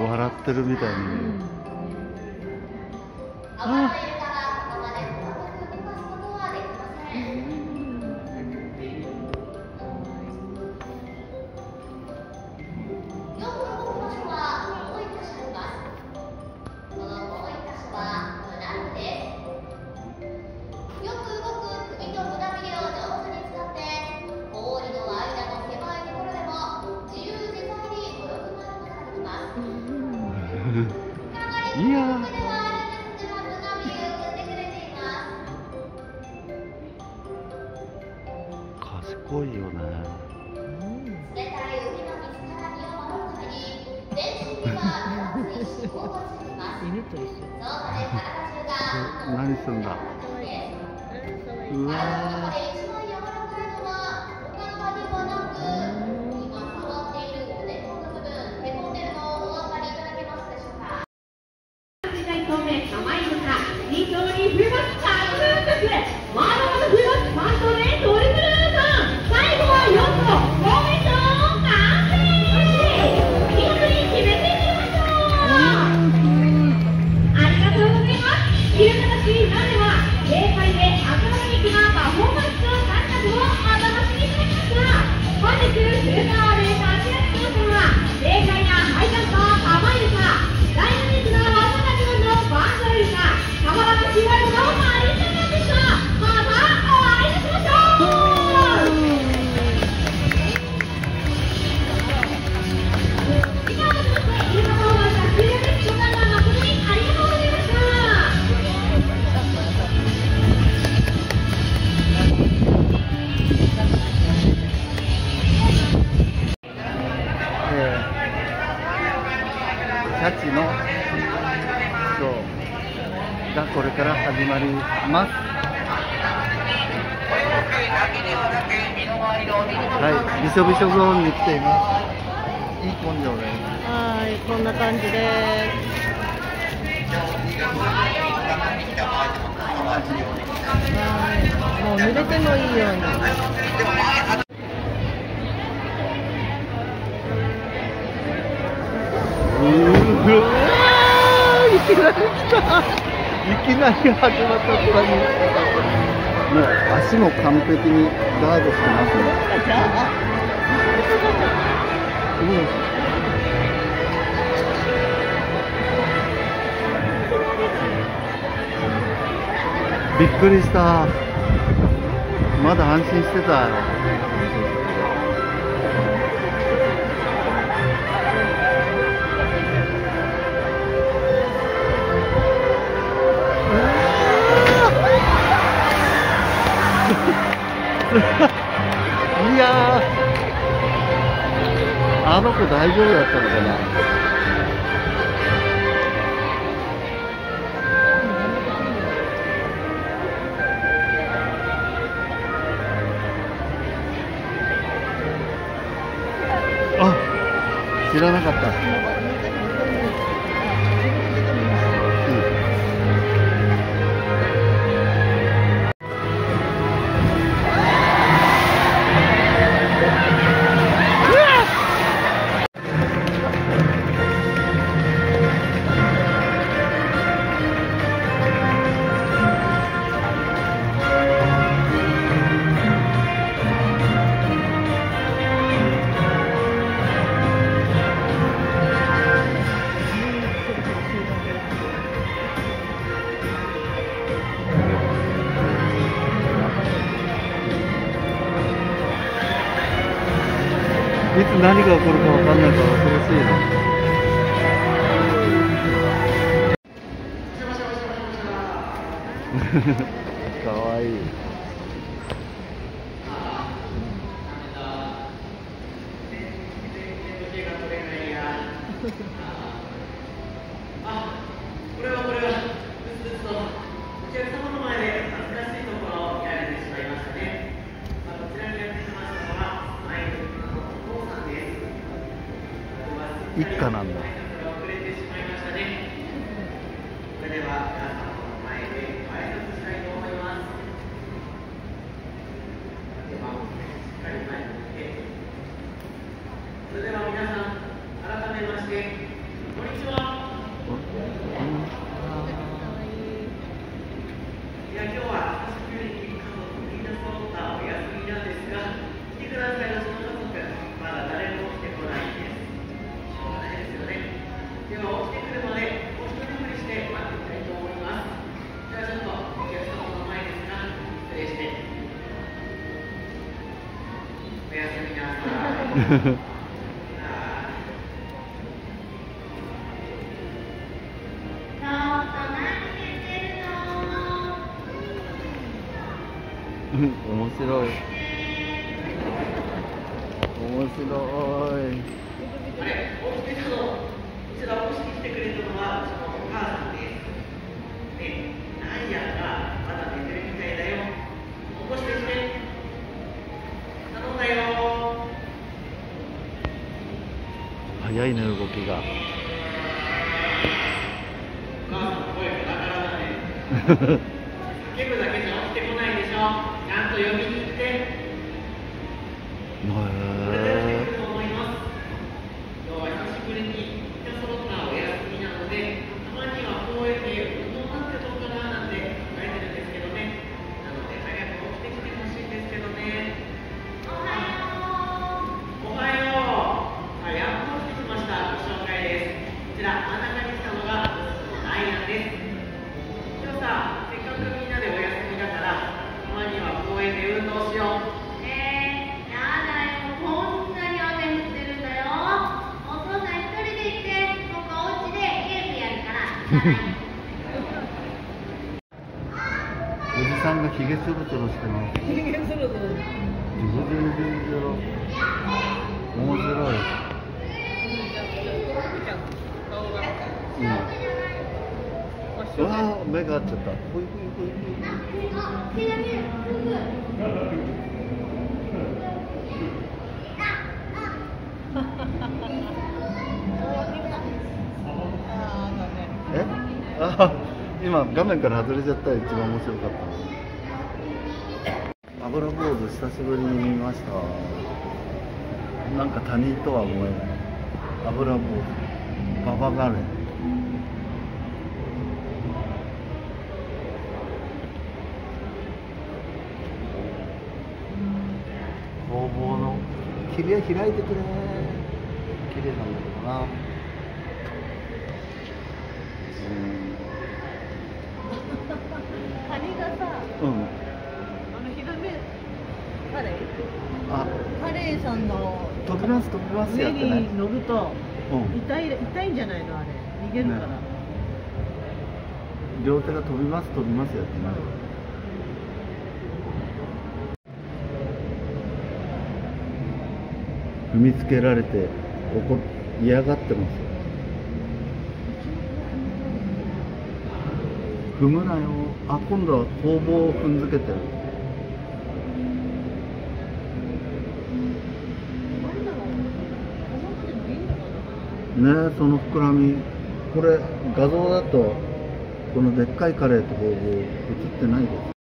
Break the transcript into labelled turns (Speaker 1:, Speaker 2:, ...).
Speaker 1: 笑ってるみたいに見える。あいやー、賢いよね。
Speaker 2: 犬と一緒。
Speaker 1: 何すんだ。うわー。シャチのショーがこれから始まります。はい、びしょびしょゾーンに来ています。いい根性です。
Speaker 2: はい、こんな感じです。はい、もう濡れてもいいように。
Speaker 1: いきなり来た。いきなり始まった途端にもう足も完璧にガードしてますね。びっくりした。まだ安心してたよ。いやー、あの子大丈夫だったのかな。あ、知らなかった。いつ何が起こるか分かんないから恐ろしいな。かわいい。一家なんだ。
Speaker 3: それでは皆さん改めましてこんにちは。 組なんですが、来てください、うちの家族、まだ誰も来てこないんです。しょうがないですよね。では、起きてくるまで、お一人振りして待っていきたいと思います。では、ちょっとお客様の前ですが、失礼して。おやすみなさい。
Speaker 1: 面白い。面白い。
Speaker 3: あれ、起きてたの。うちら起こしに来てくれたのは、うちのお母さんです。ね、ナイアがまだ寝てるみたいだよ。起こしてきて。頼んだよ。
Speaker 1: 早いね、動きが。
Speaker 3: お母さんの声がだからだね。叫ぶだけじゃ起きてこないでしょ。ちゃんと呼びに行って。これで起きてくると思います。今日は久しぶりにみんな揃ったお休みなので、たまには公園で運動なんてどうかななんて考えてるんですけどね。なので早く起きてきてほしいんですけどね。おはよう。おはよう。やっと起きてきました。ご紹介です。こちら真ん中に来たのがアイアンです。今日さ、せっかくみんなでお休みだから、たまには公園で運動しよう。
Speaker 4: やだよ、こんなに雨降ってるんだよ。お父さん一人で行って、僕お家でゲームやるから。
Speaker 1: おじさんがひげつるつるしてます。
Speaker 2: 人間するぞ。
Speaker 1: ジュルジュルジュルジュル。面白い。うわあ、目が合っちゃった。ほいほいほいほい。え？あ、今画面から外れちゃったら一番面白かった。油坊主久しぶりに見ました。なんか他人とは思えない。油坊主、ババガレン。工房の切り絵開いてくれ。綺麗なんだけどな。
Speaker 2: カニがさ、
Speaker 1: うん。
Speaker 2: ヒラメカレー
Speaker 1: あ、
Speaker 2: カレーさんの
Speaker 1: 飛びます飛びますや
Speaker 2: 上
Speaker 1: ってない。
Speaker 2: に乗ると
Speaker 1: うん。
Speaker 2: 痛いんじゃないのあれ逃げるから、
Speaker 1: ね両手が飛びます飛びますやってない。踏みつけられて嫌がってますよ。踏むなよ。あ、今度は工房を踏んづけてる。ねえ、その膨らみ。これ画像だとこのでっかいカレーと工房映ってないです。